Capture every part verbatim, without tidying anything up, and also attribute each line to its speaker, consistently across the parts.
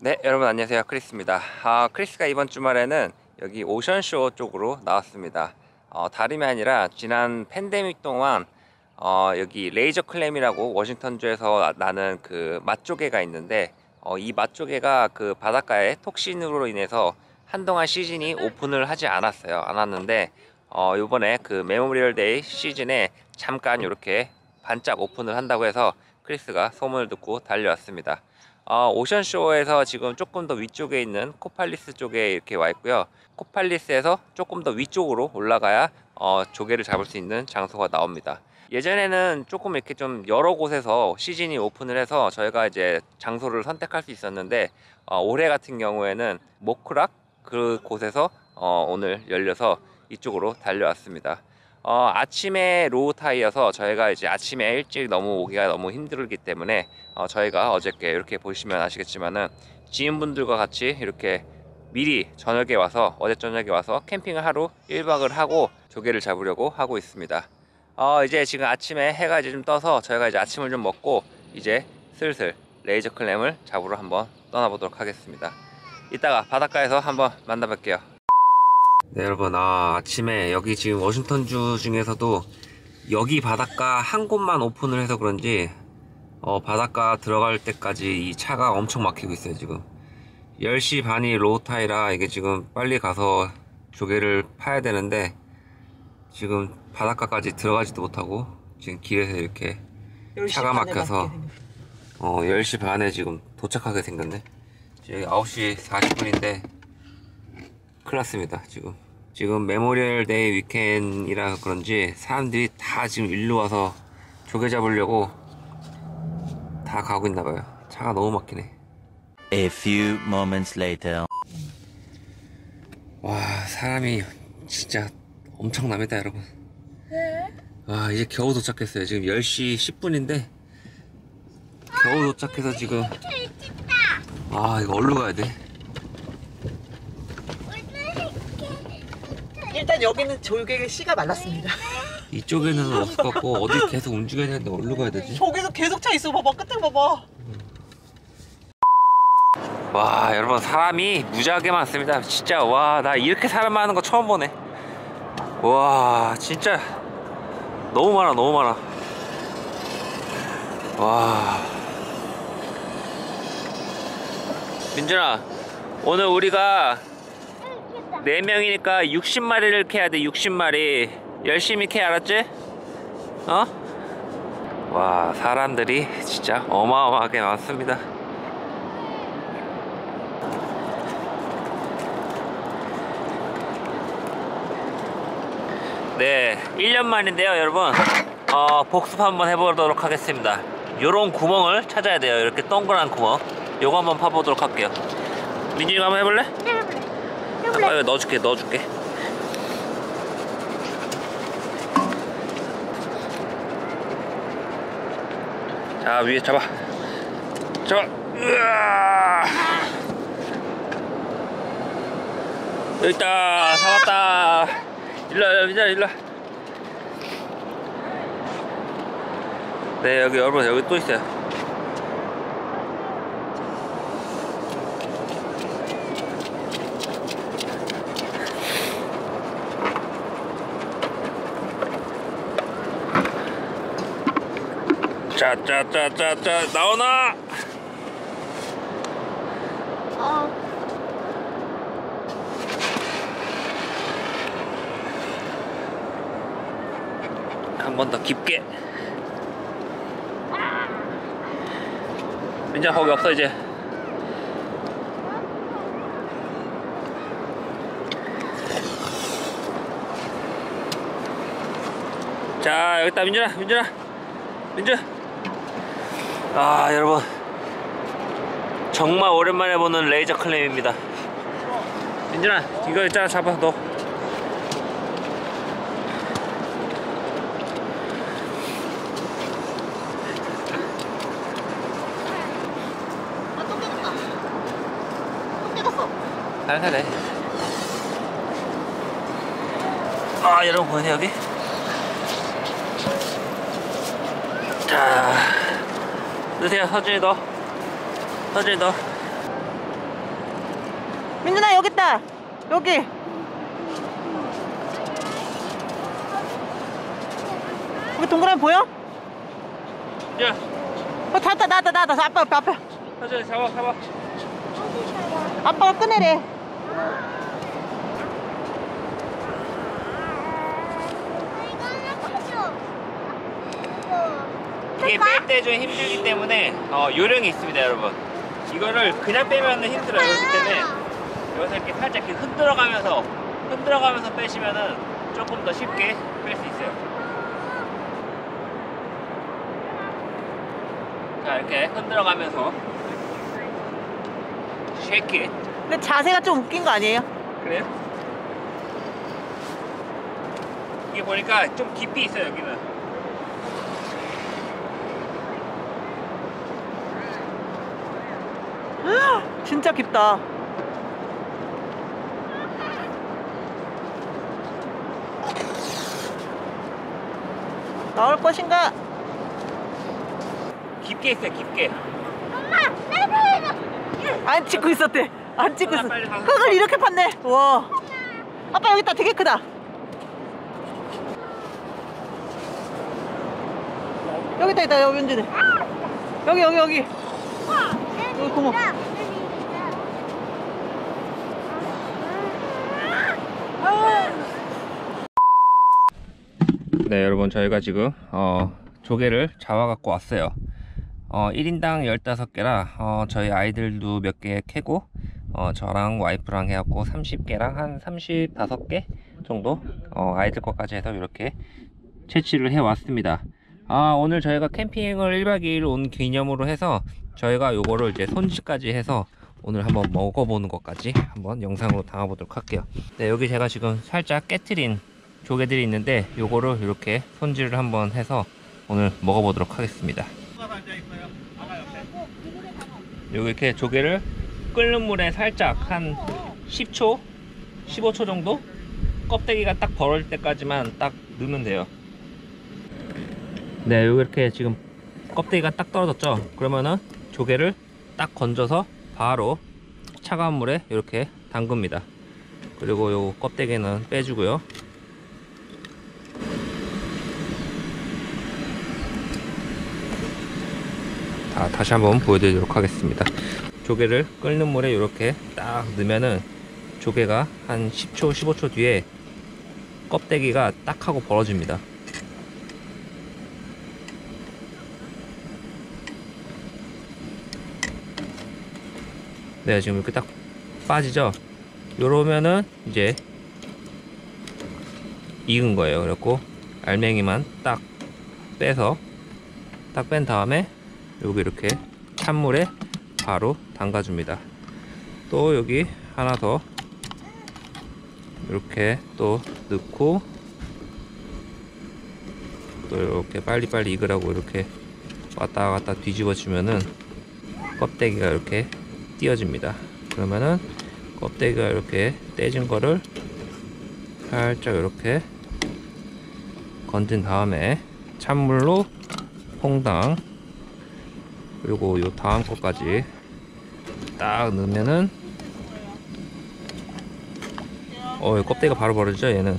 Speaker 1: 네, 여러분 안녕하세요. 크리스입니다. 아, 크리스가 이번 주말에는 여기 오션쇼 쪽으로 나왔습니다. 어, 다름이 아니라 지난 팬데믹 동안 어, 여기 레이저 클램이라고 워싱턴주에서 나- 나는 그 맛조개가 있는데 어, 이 맛조개가 그 바닷가에 톡신으로 인해서 한동안 시즌이 오픈을 하지 않았어요. 않았는데 어, 요번에 그 메모리얼 데이 시즌에 잠깐 이렇게 반짝 오픈을 한다고 해서 크리스가 소문을 듣고 달려왔습니다. 어, 오션쇼에서 지금 조금 더 위쪽에 있는 코팔리스 쪽에 이렇게 와 있고요. 코팔리스에서 조금 더 위쪽으로 올라가야 어, 조개를 잡을 수 있는 장소가 나옵니다. 예전에는 조금 이렇게 좀 여러 곳에서 시즌이 오픈을 해서 저희가 이제 장소를 선택할 수 있었는데 어, 올해 같은 경우에는 모크락 그 곳에서 어, 오늘 열려서 이쪽으로 달려왔습니다. 어, 아침에 로우 타이여서 저희가 이제 아침에 일찍 너무 오기가 너무 힘들기 때문에 어, 저희가 어저께 이렇게 보시면 아시겠지만은 지인분들과 같이 이렇게 미리 저녁에 와서 어제 저녁에 와서 캠핑을 하루 일 박을 하고 조개를 잡으려고 하고 있습니다. 어, 이제 지금 아침에 해가 이제 좀 떠서 저희가 이제 아침을 좀 먹고 이제 슬슬 레이저 클램을 잡으러 한번 떠나보도록 하겠습니다. 이따가 바닷가에서 한번 만나뵐게요. 네, 여러분, 아, 아침에 여기 지금 워싱턴주 중에서도 여기 바닷가 한 곳만 오픈을 해서 그런지 어, 바닷가 들어갈 때까지 이 차가 엄청 막히고 있어요. 지금 열 시 반이 로우타이라 이게 지금 빨리 가서 조개를 파야 되는데 지금 바닷가까지 들어가지도 못하고 지금 길에서 이렇게 차가 막혀서 어, 열 시 반에 지금 도착하게 생겼네. 지금 아홉 시 사십 분인데 큰일 났습니다. 지금 지금 메모리얼 데이 위켄이라 그런지 사람들이 다 지금 일로 와서 조개 잡으려고 다 가고 있나봐요. 차가 너무 막히네.
Speaker 2: A few moments later.
Speaker 1: 와, 사람이 진짜 엄청납니다, 여러분. 와, 이제 겨우 도착했어요. 지금 열 시 십 분인데 겨우 도착해서 지금 아, 이거 어디로 가야 돼?
Speaker 3: 일단 여기는 조개의 씨가 말랐습니다.
Speaker 1: 이쪽에는 없을 것 같고 어디 계속 움직여야 되는데 어디로 가야 되지?
Speaker 3: 조개도 계속 차 있어. 봐봐. 끝에 봐봐.
Speaker 1: 와, 여러분 사람이 무지하게 많습니다. 진짜 와, 나 이렇게 사람 많은 거 처음 보네. 와, 진짜 너무 많아, 너무 많아. 와, 민준아, 오늘 우리가 네 명이니까 육십 마리를 캐야 돼. 육십 마리 열심히 캐, 알았지? 어? 와, 사람들이 진짜 어마어마하게 많습니다. 네, 일 년 만인데요, 여러분. 어, 복습 한번 해보도록 하겠습니다. 요런 구멍을 찾아야 돼요. 이렇게 동그란 구멍. 요거 한번 파보도록 할게요. 민준이가 한번 해볼래?
Speaker 4: 네, 해볼래. 해볼래.
Speaker 1: 아, 넣어줄게, 넣어줄게. 자, 위에 잡아. 잡아. 으아! 여기 있다. 잡았다. 일로 와, 민준아, 일로 와. 네, 여기 여러분, 여기 또 있어요. 자, 자, 자, 자, 자, 나오나?
Speaker 4: 어.
Speaker 1: 한 번 더 깊게. 민자, 거기 없어 이제. 자, 여기 있다. 민준아, 민준아, 민준. 아, 여러분, 정말 오랜만에 보는 레이저 클램입니다. 민준아, 이거 있잖아, 잡아. 너
Speaker 4: 아, 또 깨졌다. 또 깨졌어.
Speaker 1: 살살해. 아, 여러분 보이세요, 여기? 자, 넣으세요. 서준이 넣어. 서준이 넣어.
Speaker 3: 민준아 여기 있다. 여기. 여기 동그라미 보여?
Speaker 1: 야,
Speaker 3: 어 닿았다 나왔다 나왔다. 아빠 아빠 아빠.
Speaker 1: 서준이 잡아, 잡아.
Speaker 3: 아빠가 꺼내래.
Speaker 1: 이게 뺄 때 좀 힘들기 때문에 어, 요령이 있습니다, 여러분. 이거를 그냥 빼면 힘들어요. 그렇기 때문에 여기서 이렇게 살짝 이렇게 흔들어가면서 흔들어가면서 빼시면은 조금 더 쉽게 뺄 수 있어요. 자, 이렇게 흔들어가면서 쉐이키.
Speaker 3: 근데 자세가 좀 웃긴 거 아니에요?
Speaker 1: 그래요? 이게 보니까 좀 깊이 있어요, 여기는.
Speaker 3: 진짜 깊다. 나올 것인가?
Speaker 1: 깊게 있어요, 깊게.
Speaker 3: 안 찍고 있었대. 안 찍고 있었.
Speaker 1: 빨리 가서.
Speaker 3: 흙을 이렇게 팠네. 와. 아빠 여기 있다. 되게 크다. 여기 있다 있다. 여기 윤준이. 여기 여기 여기. 여기 고모.
Speaker 1: 네, 여러분, 저희가 지금 어, 조개를 잡아 갖고 왔어요. 어, 일 인당 열다섯 개라 어, 저희 아이들도 몇 개 캐고 어, 저랑 와이프랑 해갖고 삼십 개랑 한 삼십오 개 정도 어, 아이들 것까지 해서 이렇게 채취를 해 왔습니다. 아, 오늘 저희가 캠핑을 일 박 이 일 온 기념으로 해서 저희가 요거를 이제 손질까지 해서 오늘 한번 먹어보는 것까지 한번 영상으로 담아보도록 할게요. 네, 여기 제가 지금 살짝 깨트린 조개들이 있는데 요거를 이렇게 손질을 한번 해서 오늘 먹어보도록 하겠습니다. 여기 이렇게 조개를 끓는 물에 살짝 한 십 초 십오 초 정도 껍데기가 딱 벌어질 때까지만 딱 넣으면 돼요. 네, 여기 이렇게 지금 껍데기가 딱 떨어졌죠. 그러면은 조개를 딱 건져서 바로 차가운 물에 이렇게 담급니다. 그리고 요 껍데기는 빼주고요. 자, 다시 한번 보여드리도록 하겠습니다. 조개를 끓는 물에 이렇게 딱 넣으면은 조개가 한 십 초 십오 초 뒤에 껍데기가 딱 하고 벌어집니다. 네, 지금 이렇게 딱 빠지죠. 요러면은 이제 익은 거예요. 그래갖고 알맹이만 딱 빼서 딱 뺀 다음에 여기 이렇게 찬물에 바로 담가줍니다. 또 여기 하나 더 이렇게 또 넣고 또 이렇게 빨리빨리 익으라고 이렇게 왔다 갔다 뒤집어 주면은 껍데기가 이렇게 띄어집니다. 그러면은 껍데기가 이렇게 떼진 거를 살짝 이렇게 건진 다음에 찬물로 퐁당, 그리고 요 다음 것까지 딱 넣으면은 어, 껍데기가 바로 벌어지죠. 얘는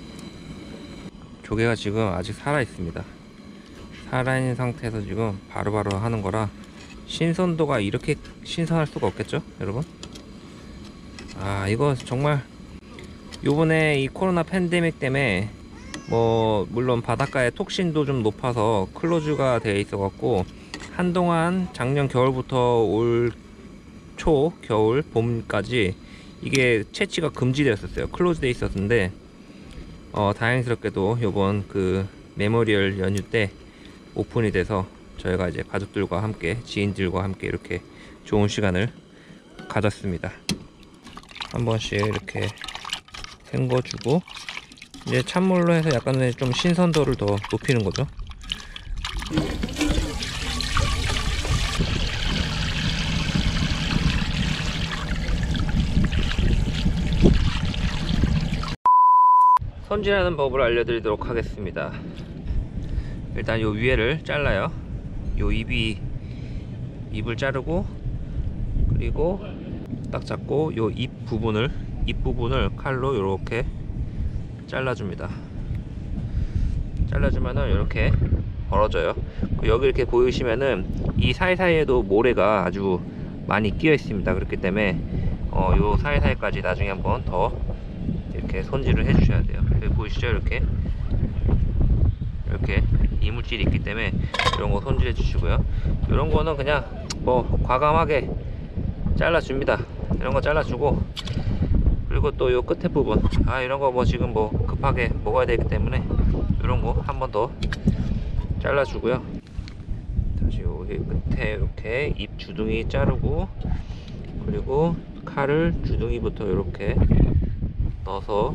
Speaker 1: 조개가 지금 아직 살아 있습니다. 살아있는 상태에서 지금 바로바로 바로 하는 거라 신선도가 이렇게 신선할 수가 없겠죠, 여러분? 아, 이거 정말 요번에 이 코로나 팬데믹 때문에 뭐 물론 바닷가의 톡신도 좀 높아서 클로즈가 되어 있어 갖고 한동안 작년 겨울부터 올 초, 겨울, 봄까지 이게 채취가 금지되었었어요. 클로즈 돼 있었는데 어, 다행스럽게도 요번 그 메모리얼 연휴 때 오픈이 돼서 저희가 이제 가족들과 함께, 지인들과 함께 이렇게 좋은 시간을 가졌습니다. 한 번씩 이렇게 헹궈주고 이제 찬물로 해서 약간의 좀 신선도를 더 높이는 거죠. 손질하는 법을 알려드리도록 하겠습니다. 일단 요 위에를 잘라요. 요 입이 입을 자르고, 그리고 딱 잡고 요 입 부분을 입 부분을 칼로 이렇게 잘라줍니다. 잘라주면은 이렇게 벌어져요. 여기 이렇게 보이시면은 이 사이사이에도 모래가 아주 많이 끼어 있습니다. 그렇기 때문에 어, 요 사이사이까지 나중에 한번 더 이렇게 손질을 해 주셔야 돼요. 여기 보이시죠? 이렇게 이렇게 이물질이 있기 때문에 이런 거 손질해 주시고요. 이런 거는 그냥 뭐 과감하게 잘라 줍니다. 이런 거 잘라 주고, 그리고 또 요 끝에 부분, 아 이런 거 뭐 지금 뭐 급하게 먹어야 되기 때문에 이런 거 한 번 더 잘라 주고요. 다시 여기 끝에 이렇게 입 주둥이 자르고, 그리고 칼을 주둥이부터 이렇게 넣어서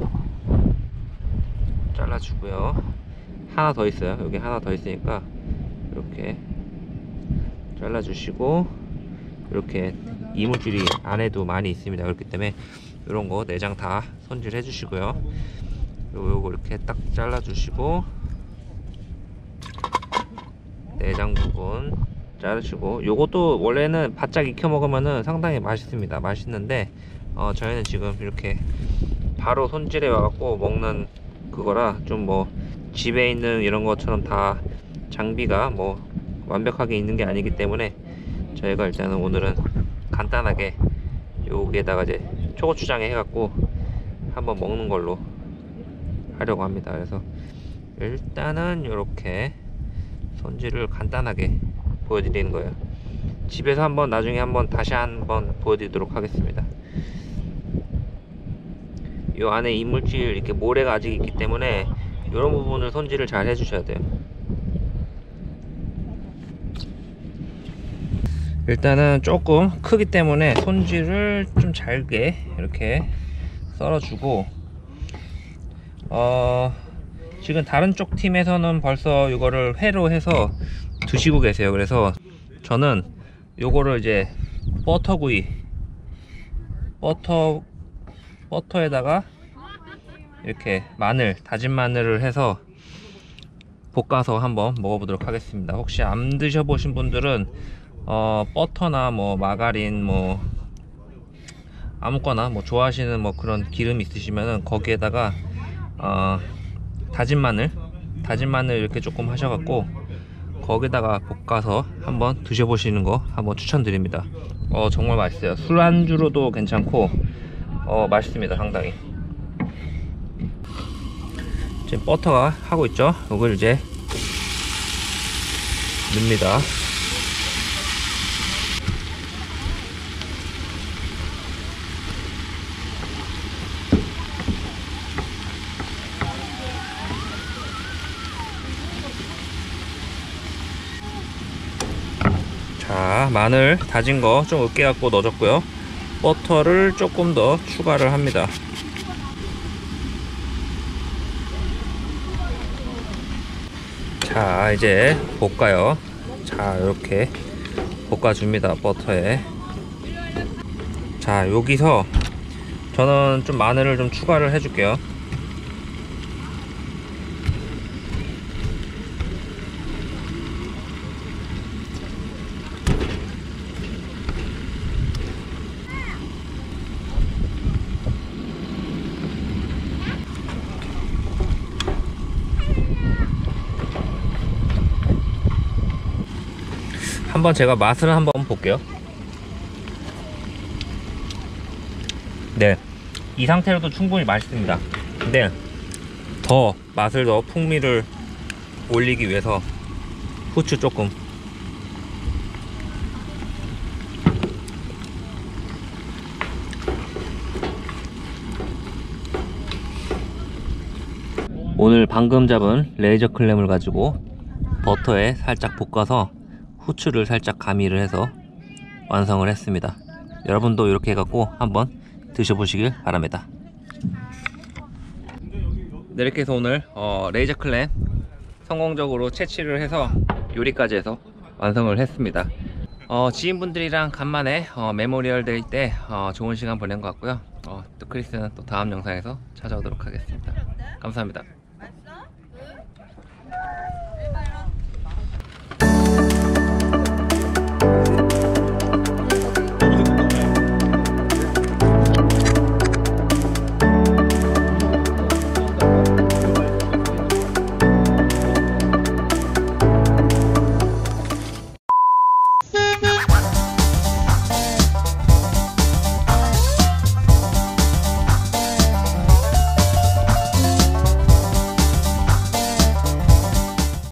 Speaker 1: 잘라 주고요. 하나 더 있어요. 여기 하나 더 있으니까 이렇게 잘라 주시고, 이렇게 이물질이 안에도 많이 있습니다. 그렇기 때문에 이런 거 내장 다 손질해 주시고요. 요거 이렇게 딱 잘라 주시고, 내장 부분 자르시고, 요것도 원래는 바짝 익혀 먹으면은 상당히 맛있습니다. 맛있는데 어, 저희는 지금 이렇게 바로 손질해 와갖고 먹는 그거라 좀 뭐 집에 있는 이런 것처럼 다 장비가 뭐 완벽하게 있는 게 아니기 때문에 저희가 일단은 오늘은 간단하게 여기에다가 이제 초고추장에 해갖고 한번 먹는 걸로 하려고 합니다. 그래서 일단은 이렇게 손질을 간단하게 보여드리는 거예요. 집에서 한번 나중에 한번 다시 한번 보여드리도록 하겠습니다. 이 안에 이물질 이렇게 모래가 아직 있기 때문에 이런 부분을 손질을 잘 해주셔야 돼요. 일단은 조금 크기 때문에 손질을 좀 잘게 이렇게 썰어주고, 어 지금 다른 쪽 팀에서는 벌써 이거를 회로 해서 드시고 계세요. 그래서 저는 요거를 이제 버터구이 버터 버터에다가 이렇게 마늘, 다진 마늘을 해서 볶아서 한번 먹어보도록 하겠습니다. 혹시 안 드셔보신 분들은 어, 버터나 뭐 마가린 뭐 아무거나 뭐 좋아하시는 뭐 그런 기름 있으시면은 거기에다가 어, 다진 마늘 다진 마늘 이렇게 조금 하셔갖고 거기다가 볶아서 한번 드셔보시는 거 한번 추천드립니다. 어 정말 맛있어요. 술안주로도 괜찮고 어 맛있습니다. 상당히. 지금 버터가 하고 있죠. 이걸 이제 넣습니다. 자, 마늘 다진 거 좀 으깨 갖고 넣어줬고요. 버터를 조금 더 추가를 합니다. 자, 이제 볶아요. 자, 이렇게 볶아줍니다. 버터에. 자, 여기서 저는 좀 마늘을 좀 추가를 해줄게요. 한번 제가 맛을 한번 볼게요. 네, 이 상태로도 충분히 맛있습니다. 근데 더 맛을 더 풍미를 올리기 위해서 후추 조금. 오늘 방금 잡은 레이저 클램을 가지고 버터에 살짝 볶아서 후추를 살짝 가미를 해서 완성을 했습니다. 여러분도 이렇게 해갖고 한번 드셔보시길 바랍니다. 네, 이렇게 해서 오늘 어, 레이저 클램 성공적으로 채취를 해서 요리까지 해서 완성을 했습니다. 어, 지인분들이랑 간만에 어, 메모리얼 데이 때 어, 좋은 시간 보낸 것 같고요. 어, 또 크리스는 또 다음 영상에서 찾아오도록 하겠습니다. 감사합니다.